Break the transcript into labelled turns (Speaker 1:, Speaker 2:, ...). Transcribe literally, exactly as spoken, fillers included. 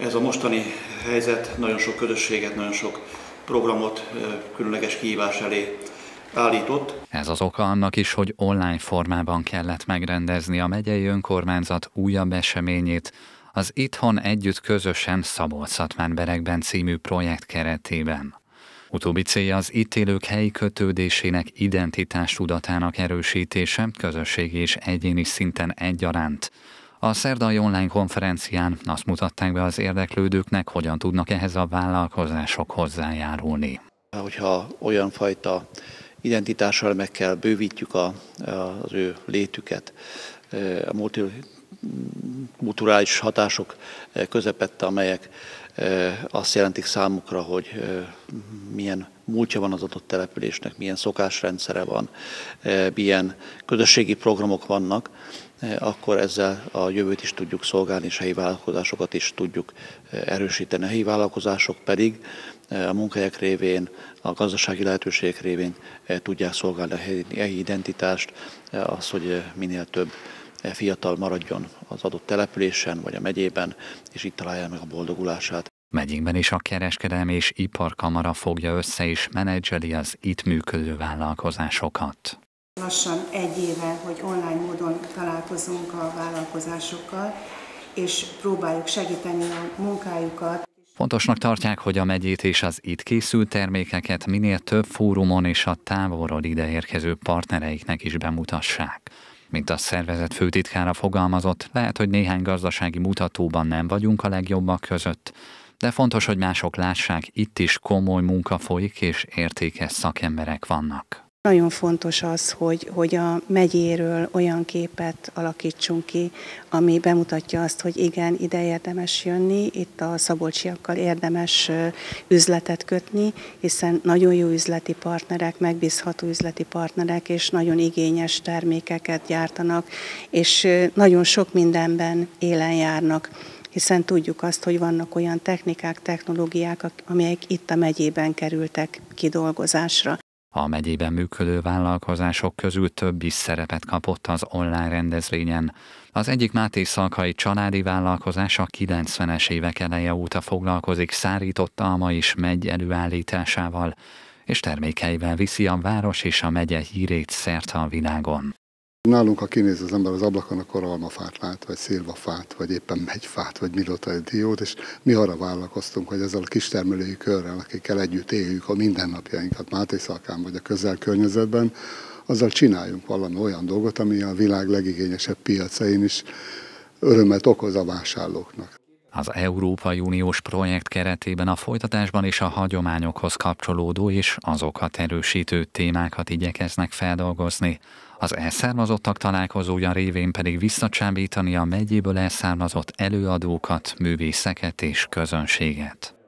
Speaker 1: ez a mostani helyzet nagyon sok közösséget, nagyon sok programot különleges kihívás elé állított.
Speaker 2: Ez az oka annak is, hogy online formában kellett megrendezni a megyei önkormányzat újabb eseményét, az Itthon együtt közösen Szabolcs-Szatmárberekben című projekt keretében. Utóbbi célja az itt élők helyi kötődésének, identitástudatának erősítése, közösségi és egyéni szinten egyaránt. A szerdai online konferencián azt mutatták be az érdeklődőknek, hogyan tudnak ehhez a vállalkozások hozzájárulni.
Speaker 1: Hogyha olyan fajta identitással meg kell bővítjük a, az ő létüket, a multikulturális hatások közepette, amelyek azt jelentik számukra, hogy milyen múltja van az adott településnek, milyen szokásrendszere van, milyen közösségi programok vannak, akkor ezzel a jövőt is tudjuk szolgálni, és a helyi vállalkozásokat is tudjuk erősíteni. A helyi vállalkozások pedig a munkahelyek révén, a gazdasági lehetőségek révén tudják szolgálni a helyi identitást, az, hogy minél több fiatal maradjon az adott településen vagy a megyében, és itt találja meg a boldogulását.
Speaker 2: Megyénkben is a Kereskedelmi és Iparkamara fogja össze és menedzseli az itt működő vállalkozásokat.
Speaker 3: Lassan egy éve, hogy online módon találkozunk a vállalkozásokkal, és próbáljuk segíteni a munkájukat.
Speaker 2: Fontosnak tartják, hogy a megyét és az itt készült termékeket minél több fórumon és a távolról ideérkező partnereiknek is bemutassák. Mint a szervezet főtitkára fogalmazott, lehet, hogy néhány gazdasági mutatóban nem vagyunk a legjobbak között, de fontos, hogy mások lássák, itt is komoly munka folyik és értékes szakemberek vannak.
Speaker 3: Nagyon fontos az, hogy, hogy a megyéről olyan képet alakítsunk ki, ami bemutatja azt, hogy igen, ide érdemes jönni, itt a szabolcsiakkal érdemes üzletet kötni, hiszen nagyon jó üzleti partnerek, megbízható üzleti partnerek, és nagyon igényes termékeket gyártanak, és nagyon sok mindenben élen járnak, hiszen tudjuk azt, hogy vannak olyan technikák, technológiák, amelyek itt a megyében kerültek kidolgozásra.
Speaker 2: A megyében működő vállalkozások közül több is szerepet kapott az online rendezvényen. Az egyik mátészalkai családi vállalkozás a kilencvenes évek eleje óta foglalkozik szárított alma és megy előállításával, és termékeivel viszi a város és a megye hírét szerte a világon.
Speaker 4: Nálunk, ha kinéz az ember az ablakon, akkor almafát lát, vagy szilvafát, vagy éppen megyfát, vagy milotai diót, és mi arra vállalkoztunk, hogy ezzel a kistermelői körrel, akikkel együtt éljük a mindennapjainkat Mátészalkán vagy a közel környezetben, azzal csináljunk valami olyan dolgot, ami a világ legigényesebb piacain is örömet okoz a vásárlóknak.
Speaker 2: Az Európai Uniós projekt keretében a folytatásban is a hagyományokhoz kapcsolódó és azokat erősítő témákat igyekeznek feldolgozni. Az elszármazottak találkozója révén pedig visszacsábítani a megyéből elszármazott előadókat, művészeket és közönséget.